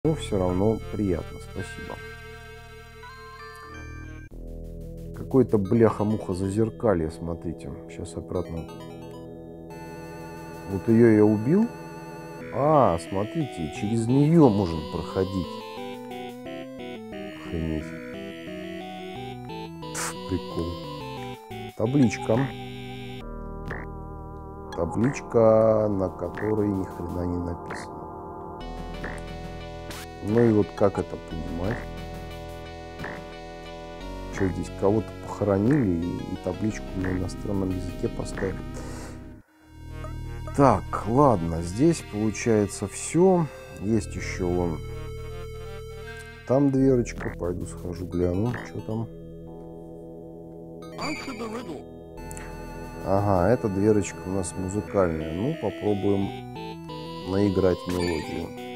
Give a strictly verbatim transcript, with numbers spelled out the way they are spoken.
Но все равно приятно, спасибо. Какой-то бляха-муха зазеркалье, смотрите. Сейчас обратно. Вот ее я убил. А, смотрите, через нее можно проходить. Охренеть. Пф, прикол. Табличка. Табличка, на которой ни хрена не написано. Ну и вот как это понимать? Что здесь, кого-то похоронили и, и табличку на иностранном языке поставили. Так, ладно, здесь получается все. Есть еще вон. Там дверочка. Пойду схожу, гляну, что там. Ага, эта дверочка у нас музыкальная. Ну, попробуем наиграть мелодию.